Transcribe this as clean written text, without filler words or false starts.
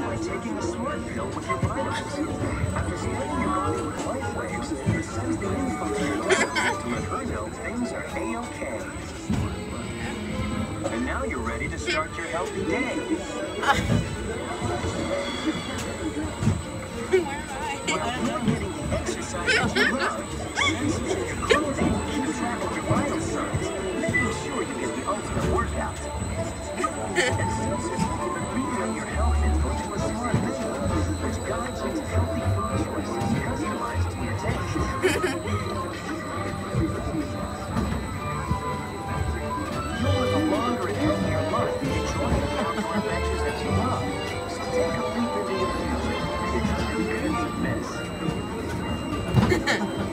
by taking a smart pill with your vitals. After splitting your body with life waves, it sends the info to your doctor to let her know things are A-OK. And now you're ready to start your healthy day. While you're getting the exercise that you love, sensors in your clothing keep track of your vital signs, making sure you get the ultimate workout. And sensors keep a reader on your health info to a smart visual, which guides you to healthy food choices customized to your taste. You'll live a longer and healthier life enjoying the outdoor adventures that you love. So take a leap into your future. It's too good to miss.